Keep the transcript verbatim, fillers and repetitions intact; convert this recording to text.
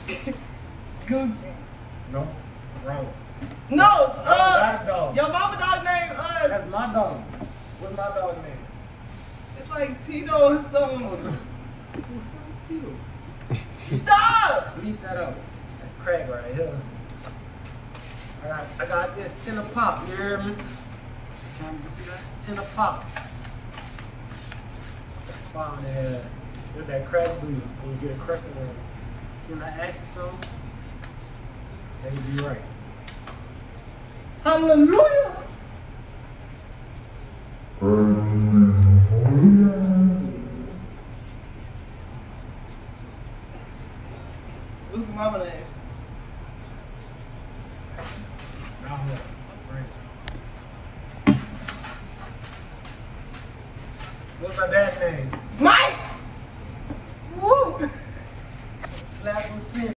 Gucci. No, wrong. No, uh, Got a dog. your mama dog name, uh, That's my dog. What's my dog name? it's like Tito or something. What's up, Tito? Stop! Leave that up. It's that crack right here. I got, I got this tin of pop. You hear me? Can you see that? Tin of pop. Found that. With that crack blue. When you get a crescent in it. Soon I ask you something, that would be right. Hallelujah! What's your mama name? Now what? Right. What's my dad's name? Mike! Woo! Slap him,